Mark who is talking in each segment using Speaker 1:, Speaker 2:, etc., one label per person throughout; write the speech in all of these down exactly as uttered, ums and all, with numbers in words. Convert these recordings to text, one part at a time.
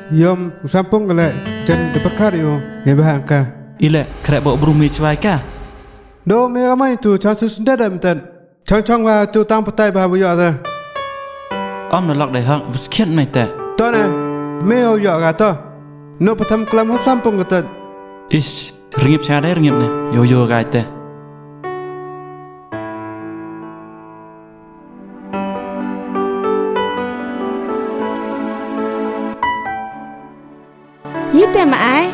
Speaker 1: Yom usampung gale jan deperkar yo ya bahangka.
Speaker 2: Ile krek bawa berumi cuai ka.
Speaker 1: Do me ramai tu chansu sendada meten. Chong-chong wa tu tang petai bah bu yo ada.
Speaker 2: Om nak lak dai hang viskian mai ta.
Speaker 1: To ne me yo yo ga to. No patam klam ho sampung gatat.
Speaker 2: Ish ringip cha dai ringip ne. Yo yo gai ta.
Speaker 3: Yite ma ai.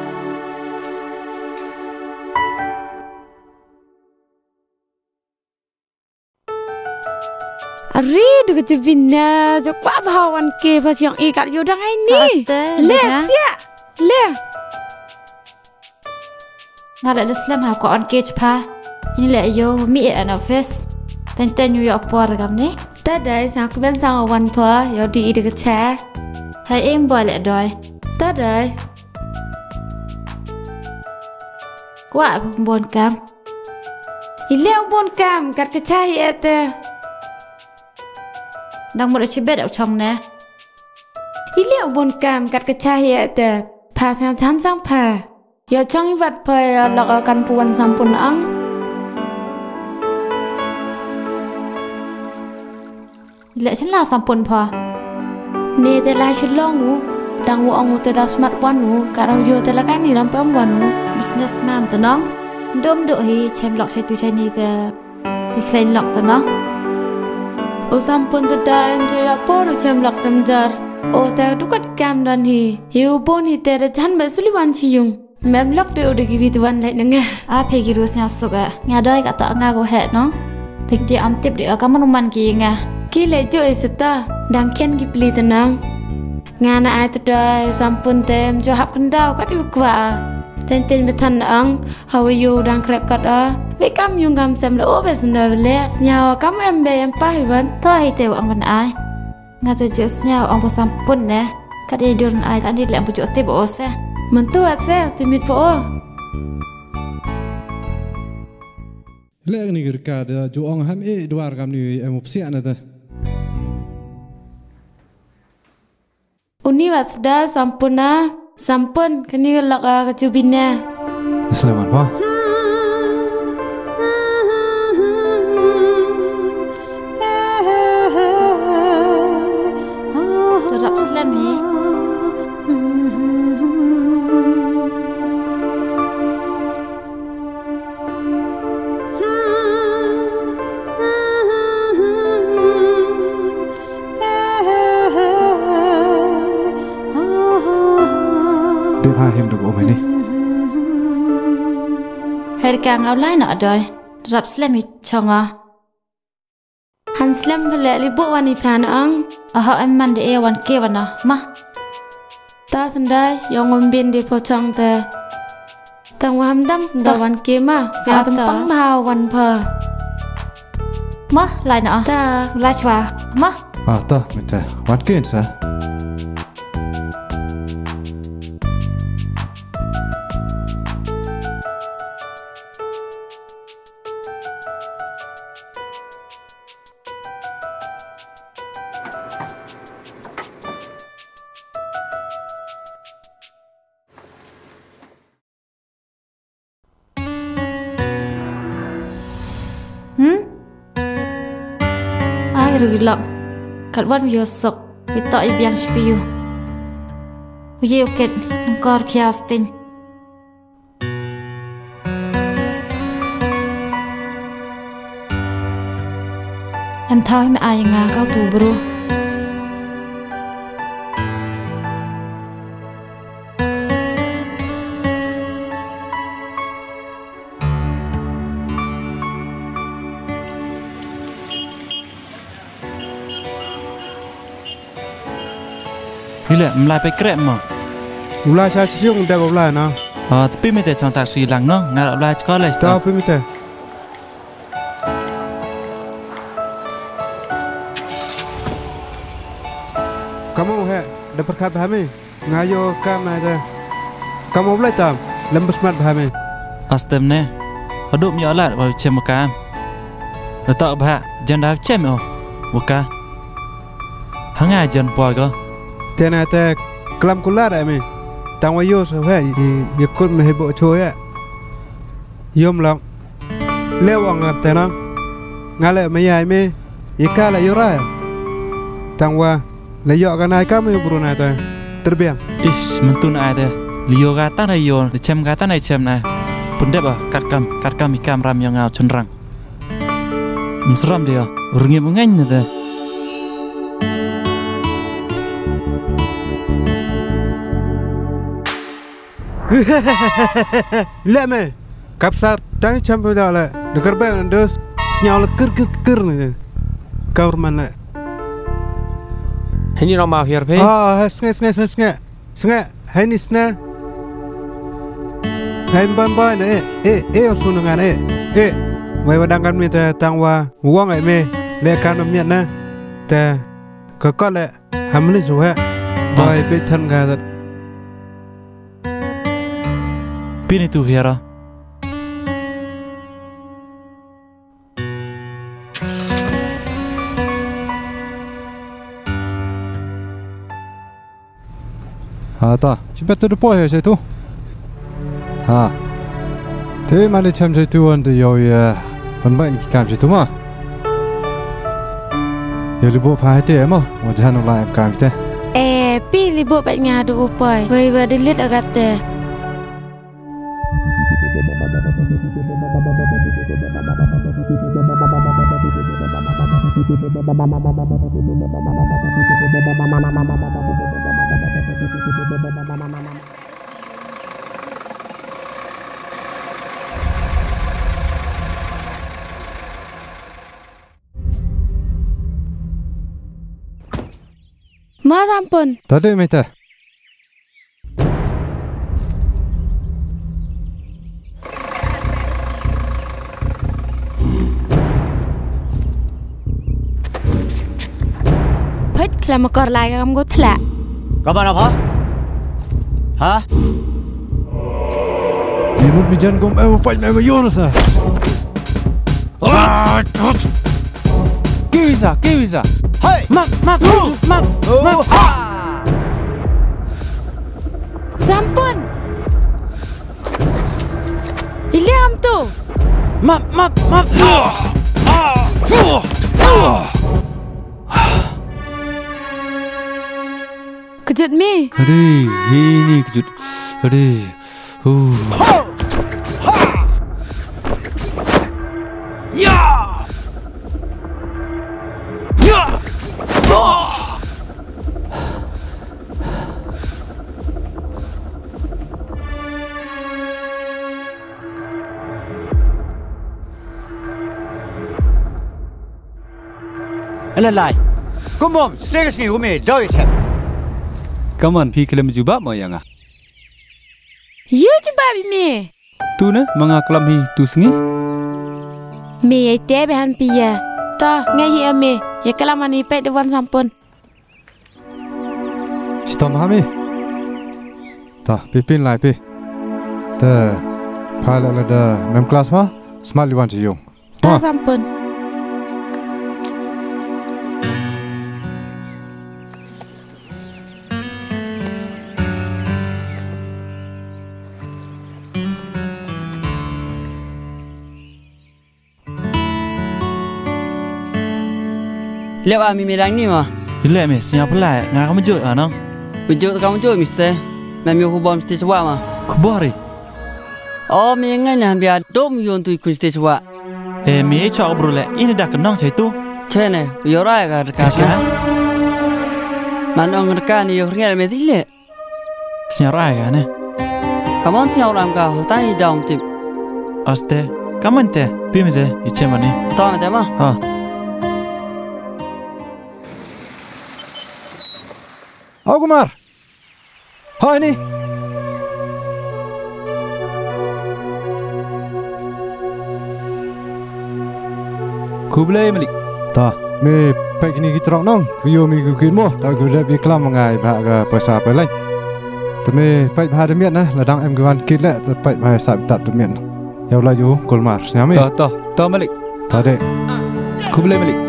Speaker 3: Ari du ke vinna jo kwa bawan ke pas yang i kat yodang ai ni. Le sia. Le.
Speaker 4: Ngala Islam ha ko on ke chpa. Ini le yo mi an office. Ten ten yo apor gam ni.
Speaker 3: Ta dai sa ku ben sang wan pa yo di i de ke cha.
Speaker 4: Hai em boy le doi.
Speaker 3: Ta dai.
Speaker 4: Kwa bon cam.
Speaker 3: Ile bon cam kat ke cha hi ete.
Speaker 4: Đang một chiếc bed ở trong nè.
Speaker 3: Ile bon cam kat ke cha hi ete. Pa sang chan sang pa. Yo chong vật pa lok kan puan sampun ang.
Speaker 4: Lệ chính là sampun pa.
Speaker 3: Ni te la shilong u. Dang wo ong te da smart one u. Karau yo te la kan ni lam pom one u.
Speaker 4: Businessman ta nong. Dom do hi chem lok chai tu chai ni te. Hi klein lok ta nong.
Speaker 3: O sampun te da em je apor chem lok chem jar. O te dukat cam dan hi. Yu bon hi te da chan ba suliwan chi yung. Mem lok de udah gibi tuan lại nengah.
Speaker 4: A pegi rus nya suka. Nga doi ka ta nga go het no. Tik dia am tip dia ka manuman ki nga.
Speaker 3: Ki le jo iseta dang ken ki pli tenang. Nga na ai te dai sampun tem jo hap kendau kat yu kwa. Ten ten betan ang hawa yu dang krep kat a. Ve kam yung kam sem le o be senda le. Nyawa kam em be em pa hiwan.
Speaker 4: To hi te ang ban ai. Nga te jo nya ang po sampun ne. Kat ye dur ai kan di le am jo te bo se.
Speaker 3: Mentua se timit po o.
Speaker 1: Lek ni gerka da jo ong ham e dwar kam ni em opsia na ta.
Speaker 3: Uni wasda sampuna sampun kini lak ka cubinnya.
Speaker 2: Selamat pa.
Speaker 4: Rap slam ni.
Speaker 2: Ha hem được ôm này.
Speaker 4: Hai càng áo lai nọ rồi. Rap slam mi chong à.
Speaker 3: Han slam vele li bu wani pan ang.
Speaker 4: Aha em man de e wan ke wana ma.
Speaker 3: Ta sendai yang ngombin di pocong te. Tang waham dam sendai wan ke ma. Sia tempang ma wan pa.
Speaker 4: Ma lai nọ.
Speaker 3: Ta
Speaker 4: lai chwa ma.
Speaker 2: Ah ta mete. Wan ke sa.
Speaker 4: Hmm? Ai rồi lắm. Cắt văn video sọc bị tội biang spiu. Uye oket ngkor kiastin. Em thao mà ai nga kau tu bro.
Speaker 2: Ile mlai pe krep ma.
Speaker 1: Ula cha chiung da ula na.
Speaker 2: Ah tapi mete chang taksi lang no. Ngar mlai chko le
Speaker 1: Ta pe mete. Kamu he deperkat bahami. Ngayo kam na da. Kamu boleh tam lembus mat bahami.
Speaker 2: Astem ne. Aduk mi alat wa chem kam. Tak bah jan dah chem oh. Waka. Hangai jan poi ko.
Speaker 1: Tena te kelam kulat ai me tang wa yo so he ye kut me he bo choi a yom long lewang te nang ngale me yai me ye ka la yo ra tang wa le yo ka nai ka me bruna ta terbiang
Speaker 2: Ish mentun ai te Lio gata na yo chem gata na chem na Pundep ah kat kam kat kam ikam ram yang ngau chunrang Mesram dia Urungi mengen na te
Speaker 1: le me kapsar tang cham pu da la de karbe ndos snyal kir kir kir ne kaur man la
Speaker 5: Hình như nó mau hiệp thế.
Speaker 1: ah snge snge snge snge snge hai ni sna hai ban ban e e e sunu ngan e e wai wadang kan mi ta tang wa wang ai me le kan mi na ta ka ka le hamli zo ha bai pe than ga da
Speaker 2: Pini tu hiara
Speaker 6: À ta, chỉ biết tôi bỏ hết rồi tu. À, thế mà đi xem chơi tu anh thì rồi phần bệnh cảm chơi tu mà. Giờ đi bộ phải thế mà, mà chỉ hắn lại em cảm thế.
Speaker 3: Eh, pi libu baik ngadu upai. Wei wa dilit agate. Ma sampun.
Speaker 6: Tadi mete.
Speaker 3: Phết là một con lại không có thạ.
Speaker 5: Có bạn nào hả? Hả?
Speaker 6: Đi một mình dân cũng em phải mẹ mà vô nữa sao?
Speaker 5: Kêu ra, kêu ra. Hey!
Speaker 2: Mak mak mak mak
Speaker 3: Sampun. Iliam tu.
Speaker 2: mak mak mak
Speaker 3: Kejut mi.
Speaker 6: Aduh, ini kejut. Aduh, uh.
Speaker 2: Ya Ya
Speaker 5: Lên lại. Có mồm, xe cái gì của mày đâu vậy?
Speaker 6: Cảm ơn phi kelam juga mà yang à.
Speaker 3: You cuba mi.
Speaker 6: Tu ne, manga kelam hi tu sengi.
Speaker 3: Mi ai te behan pia. Ta ngai hi mi. Ya kalamani pe dewan sampun.
Speaker 6: Sitam hami. Ta, pipin lại pi. Ta, phai lại là da mem class ma, smart liwan chi yung.
Speaker 3: Ta sampun.
Speaker 5: Liệu à mình đánh đi mà.
Speaker 2: Ile me siapa lah ngah kamu jauh anang
Speaker 5: Video kamu cuy mister. Mami aku bom stage wa mà.
Speaker 2: Kubari
Speaker 5: Oh, mình ngay nè biar dom yon tu ikut stage wa.
Speaker 2: Eh me cakap bro le ini dah kenang saya tu
Speaker 5: Chơi này, bây ra cái cái
Speaker 2: Kaya
Speaker 5: mà ông cái này yêu nghe mày đi lệ.
Speaker 2: Siapa ayah ne
Speaker 5: Kamu on siapa orang kau? Tanya dong tip.
Speaker 2: Aste kamu ente pimi te icem ani
Speaker 5: Tahu macam mana?
Speaker 2: ha
Speaker 6: Oh Kumar. Hai ni. Kublai Malik. Ta, me pek ni kita orang nong. Video mi kukin mo. Ta kuda bi kelam mengai bah ga pesa pelai. Ta me pek bah demian na, ladang em gwan kit le ta pek bah sa tat demian. Yau la ju Kulmar. Siapa?
Speaker 7: Ta ta ta Malik.
Speaker 6: Ta de.
Speaker 7: Kublai Malik.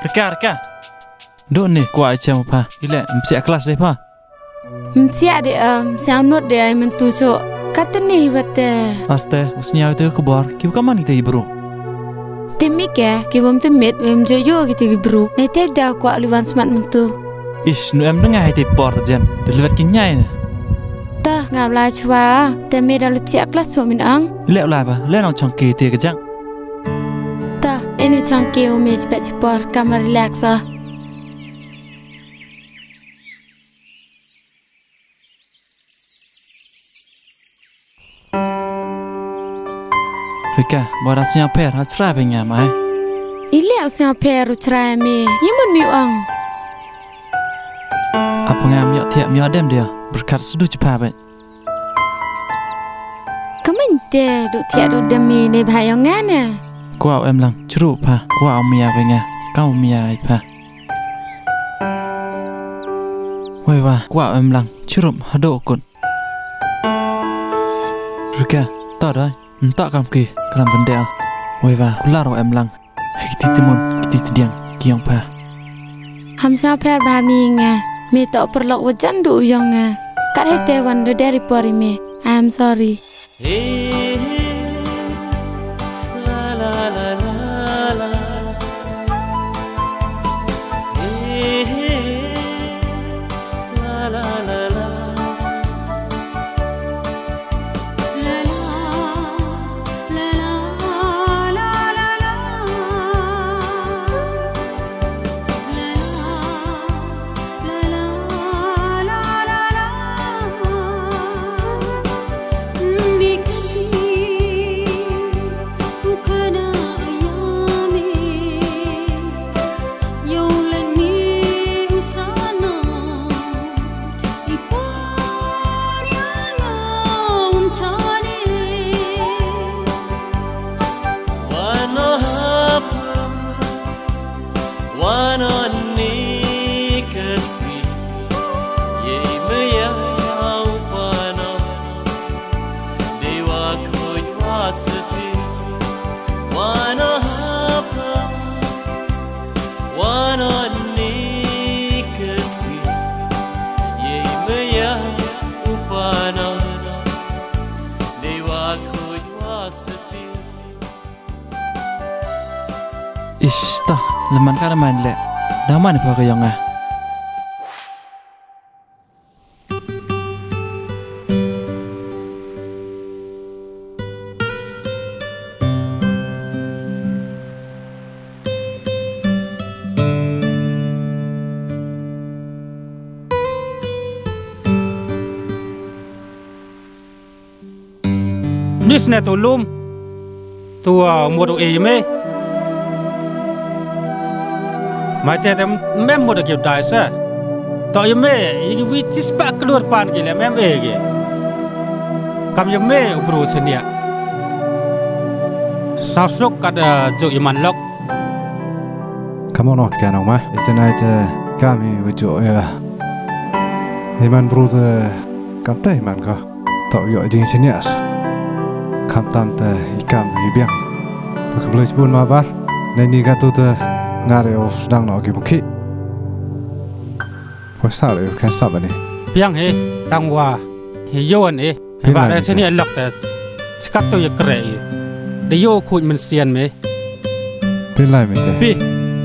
Speaker 2: Reka, reka. Duk ni kuat macam apa? Ilek, mesti kelas deh pa.
Speaker 3: Mesti ada am, siang not dia mentu so. Kata ni bete.
Speaker 2: Aste, usnya itu kebar. Kiu kaman kita ibru.
Speaker 3: Timik ya, kibom temit, em jojo kita ibru. Nanti dah kuat liwan semat mentu.
Speaker 2: Ish, nu em dengar itu por jen. Deliver kinyai ni.
Speaker 3: Tah ngap lai chwa, tapi dah lipsi kelas so min ang.
Speaker 2: Ilek lah pa, lek nak cangki tiga kejang.
Speaker 3: Tah, ini cangki umi cepat cepat kamar relax ah.
Speaker 2: Reka, borasnya per, hal cerai pengen mai.
Speaker 3: Ile usia per cerai me, yemun mi ang.
Speaker 2: Apa ngam yak tiap mi adem dia berkat sedu cepat bet.
Speaker 3: Kamen te duk tiap duk demi ne bayangan ne.
Speaker 2: Kuau em lang, ceruk pa, kuau mia pengen, kau mia pa. Wei wah, kuau em lang, ceruk hadok kun. Reka, tak dah. Entah kam ke kelam benda. Wei wah, kular wa em lang. Hai kita timun, kita tidiang, kiang pa.
Speaker 3: Ham sa per ba mi nga. Me tak perlu wajan du yang nga. Kat hete wan de dari pori me. I am sorry.
Speaker 8: La la la la la. La la la la.
Speaker 2: Ish, tah, leman kan main lek. Dah mana pakai yang ah?
Speaker 9: Nis na tulum. Tua umur e me. Mai te tem mem mo de ke dai sa. To ye me i vi tis pa keluar pan ke le mem e ke. Kam ye me ubru senia. Sasuk kada jo iman lok.
Speaker 6: Come on, kan ông mai. Tonight kami wujo ya. Iman bro de kam tai man ka. To yo jing senias. Kam tam te ikam yu biang. To kebelis bun ma bar. Nani ka tu te ngare of sedang nak pergi bukit. Pasal you kan sab ni.
Speaker 9: Biang he tangwa. He yon he. Ba da sini lok te. Skat tu ye kre. De yo khuj men sian me.
Speaker 6: Pin lai me te.
Speaker 9: Pi.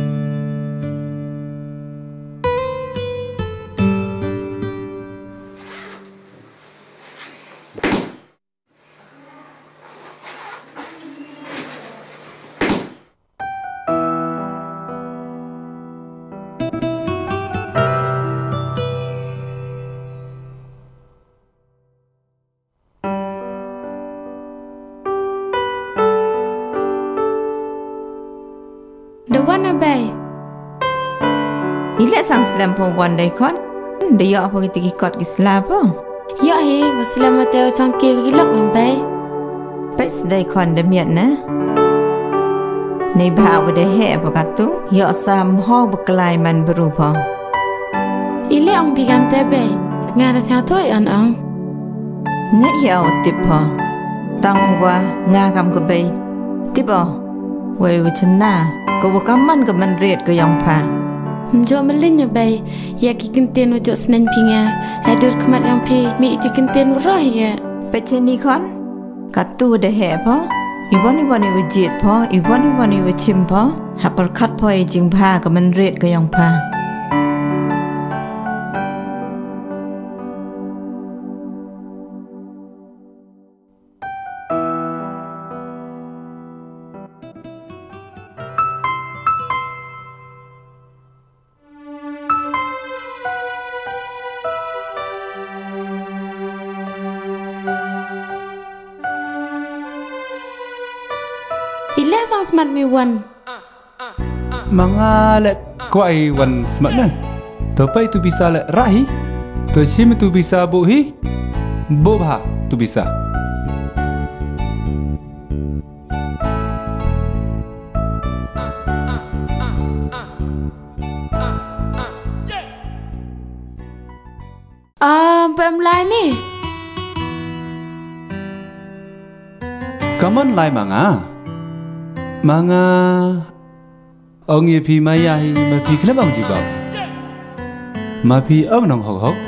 Speaker 3: Dewan abai.
Speaker 10: Ile sang selam perempuan dai kon. Dia apa kita ikut ke selam apa?
Speaker 3: Ya he, wassalam teo changke bagi lok abai.
Speaker 10: Pes dai kon demiat na. Nei ba wa dai he apa katu? Ya sam ho berkelai man berupa.
Speaker 3: Ile ang bigam tebe. Ngara sang toi an ang.
Speaker 10: Nge ya tipa. Tang wa ngagam ke bai. Tiba. ไว้วิชนาก็ว่ากัมันกับมันเรียดก็ยองพา
Speaker 3: Jo melinya bay ya ki kenten ujo senen pinga adur kemat yang pi mi itu kenten roh ya
Speaker 10: ไปเชนีคอนกัดตู้ได้แห่พออีวันนี้วันนี้วิจิตพออีวันนี้วันนี้วิชิมพอหับประคัดพอไอจิงพากับมันเรียดก็ยองพา
Speaker 3: Ila sang smart mi wan
Speaker 7: Manga lek kuai wan smart na. Tapi tu bisa lek rahi. Tu sim tu bisa buhi. Bobha tu bisa.
Speaker 3: Ah, pem lai mi
Speaker 7: Kaman lai manga. Manga ông ye phi maya hi ma phi klem ang jiba ma phi ang nong hok hok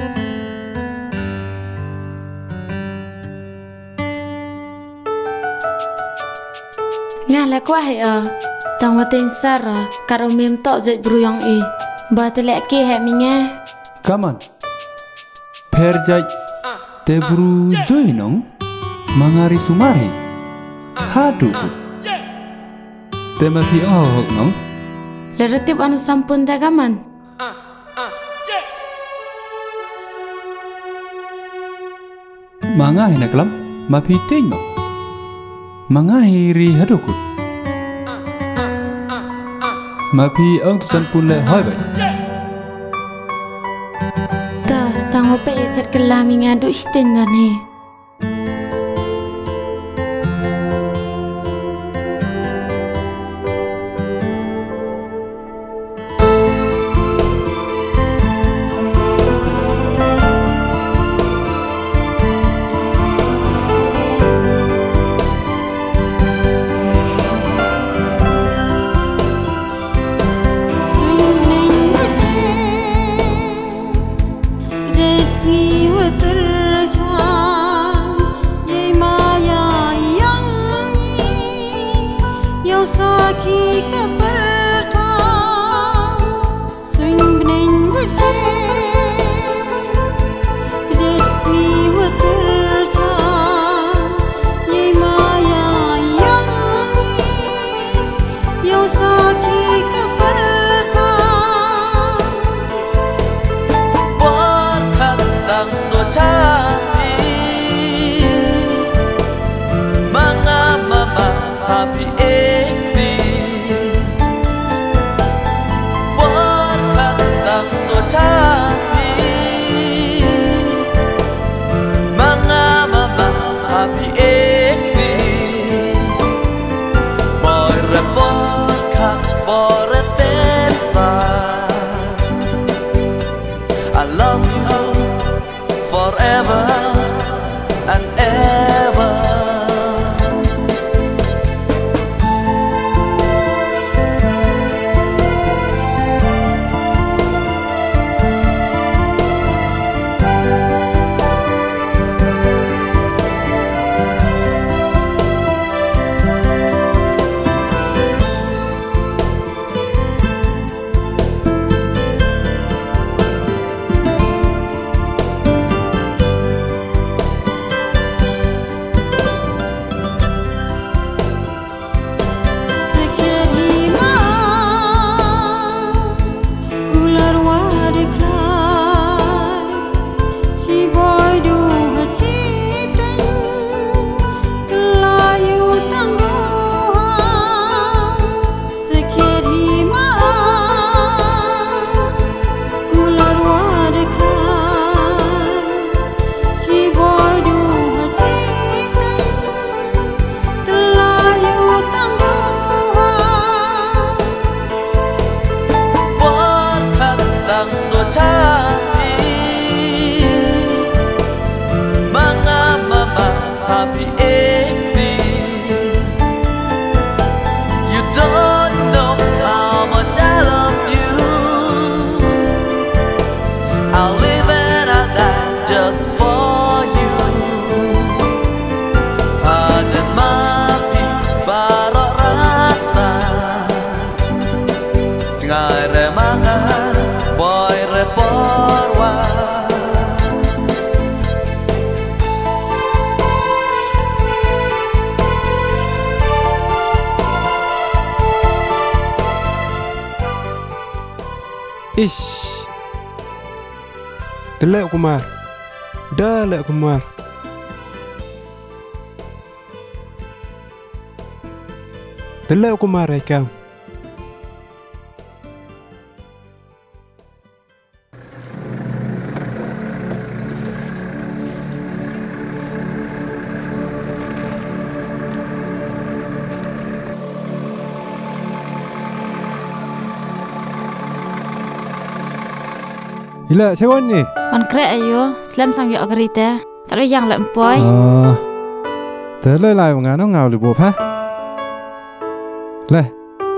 Speaker 3: nga la kwa hai a tang wa ten sara karo mem to jai bruyong i ba te lek ke he mi nga
Speaker 7: kaman per jai te bru joy nong mangari sumari hadu te ma phi ang hok hok nong
Speaker 3: le retip anu sampun ta gaman
Speaker 7: manga hina kelam ma phi ting no manga hiri hadukut ma phi ang tusan pun le hoi bai
Speaker 3: ta tang wa pe set kelami nga du isten ngan he
Speaker 4: Nghi wa tar cha
Speaker 1: Ish. Delek Kumar. Delek Kumar. Delek Kumar ikam.
Speaker 6: Ila sewan ni.
Speaker 4: On krek ayo, slam sang yo agarita. Tak ada yang lek empoi.
Speaker 6: Ah. Terlai lai ngano ngau lu bo pha. Le.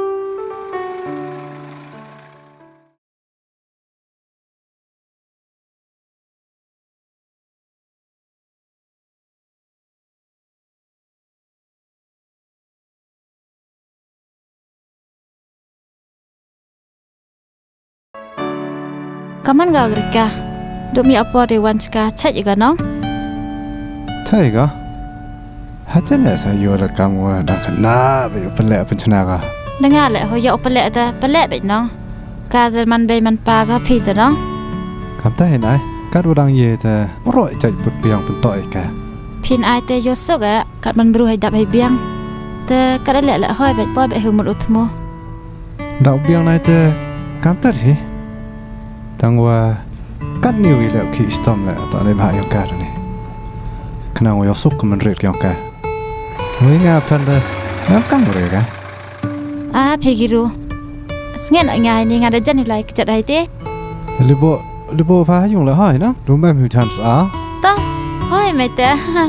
Speaker 4: Kaman gak agarika. Duk mi apa dewan cika cek juga nong.
Speaker 6: Cai ga. Hajan ya saya ora kamu dah kena be pelak pencana ga.
Speaker 4: Dengar lek ho yo pelak ta, pelak be nong. Ka man be man pa ga pi ta nong.
Speaker 6: Kam ta hen ai, kat orang ye ta roi cai put biang pentoi ka.
Speaker 4: Pin ai te yo sok a, kat man bru hai dap hai biang. Te kat lek lek hoi be po be hu mut utmu.
Speaker 6: Dau biang nai te kam ta hi. Tangwa kat ni wi lek ki stom lek ta le ba yo ka ni. Kena wo yo sok man ret kyong ka. Wi ngap tan ta ngap kang re ka.
Speaker 4: Ah pegiru. Sngen ngai ni ngada jan lai kecet hai te.
Speaker 6: Libo libo pha yung la hai na. Rum ba mi tan sa.
Speaker 4: Ta. Hoi mai te.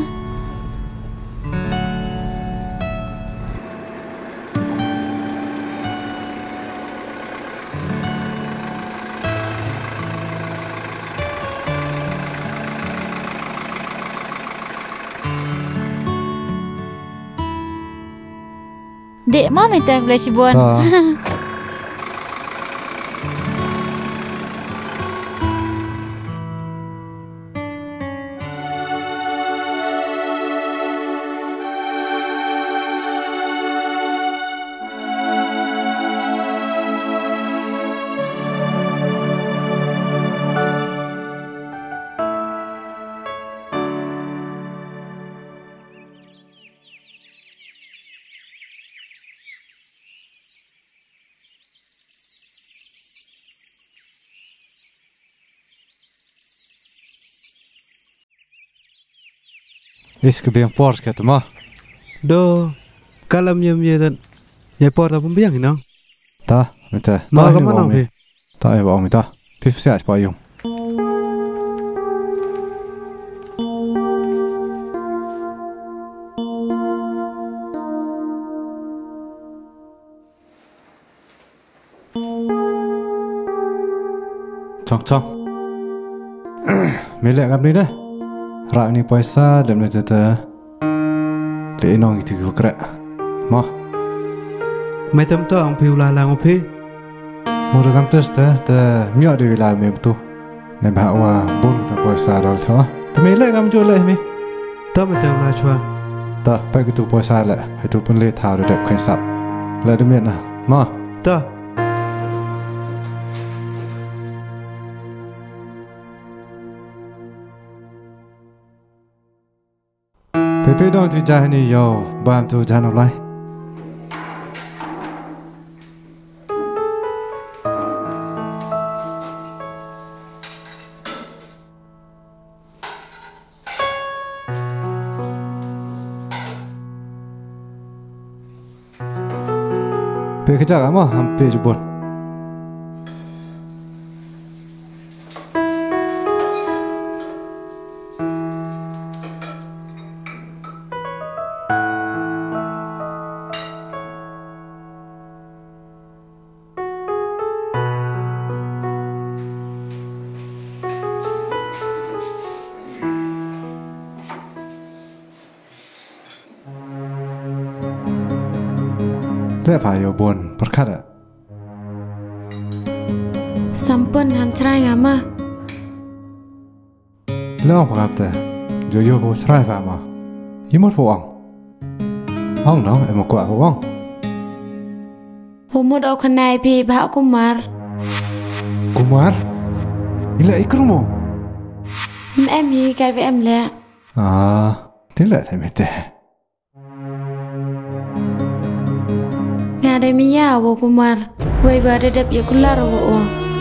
Speaker 4: Dek mau minta boleh cibuan.
Speaker 6: Is ke biang por kat ma.
Speaker 1: Do kalam yam ye dan. Ye por ta pun biang nong.
Speaker 6: Ta, minta.
Speaker 1: Ma ka mana pe?
Speaker 6: Ta ai ba minta. Pip sia pa yung. Chong chong. Mele ngap ni dah. Rak ni paisa dan macam tu, le nong itu kira, mah.
Speaker 1: Macam tu orang piu lalang opi.
Speaker 6: Mula kam tes dah, dah miak di wilayah mem tu. Nampak wah bun tu paisa ral tu. Tapi le kam jual le mi.
Speaker 1: Tak macam lah cua.
Speaker 6: Tak, baik itu paisa le, itu pun le tahu dah kain sap. Le demi na, mah.
Speaker 1: Tak.
Speaker 6: Pepe dong tu jah ni yo, bam tu jah nak lai. Pe kerja kamu hampir jebol. Lepas yo bon perkara.
Speaker 3: Sampun ham cerai ngama.
Speaker 6: Lepas perkara, jo yo ko cerai fama. Imut puang. Ang nong emo kuat puang.
Speaker 3: Umut au kenai pi Pak Kumar.
Speaker 6: Kumar, ila ikrumo.
Speaker 3: Em gì cái với em lẹ.
Speaker 6: À, thế là thế mệt.
Speaker 3: Ngà đây mi ya wo Kumar, wei ba de dep ya kular wo.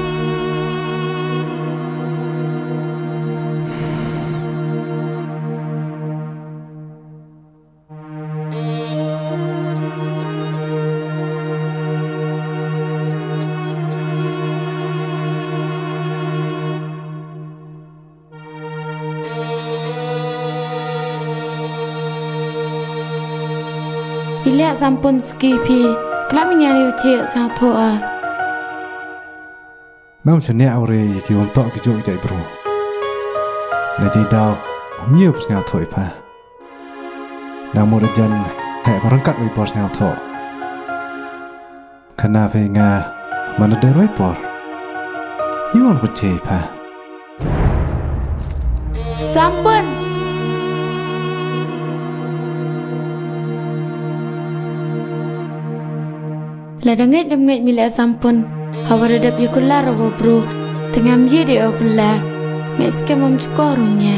Speaker 3: Ilek sampun skipi, kelap nyari uci satu ar.
Speaker 6: Mau chenne aure ki won to ki jo jai bro. Le ti dau, nhiều snao thoi pa. Nang mo jan he barangkat wi bos snao tho. Kana ve nga mana de roi por. Iwon ko che pa.
Speaker 3: Sampun. La dangait lam ngai mila sampun hawara dap yikular wo bro tengam ye de okula ngai skemom chukorunya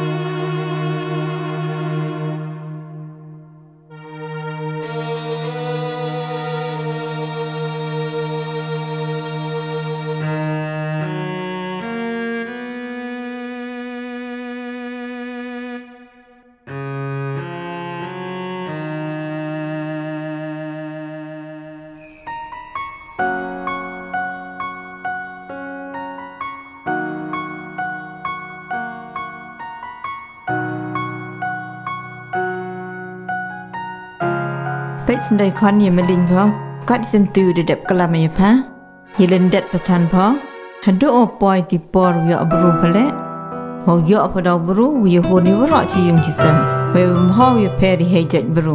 Speaker 10: Pet sendai kon ye melin pho kat sentu de dep kalam ye pha ye len det pathan pho hado opoi ti por yo abru phale ho yo pho do bru ye ho ni wro chi yung chi sam we ho ye pe di he jet bru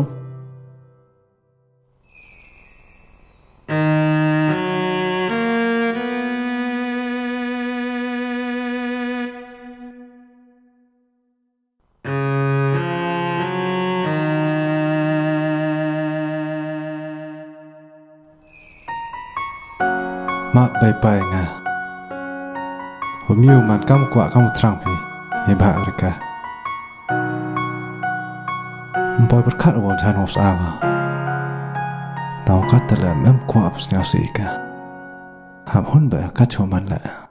Speaker 6: Ma bye bye nga. Hôm yêu man kam kwa kam trang pi. Ye ba rika. Boy berkat awal jan os aga. Tau kata le mem kwa pas ngasi ka. Ham hun ba ka choman la.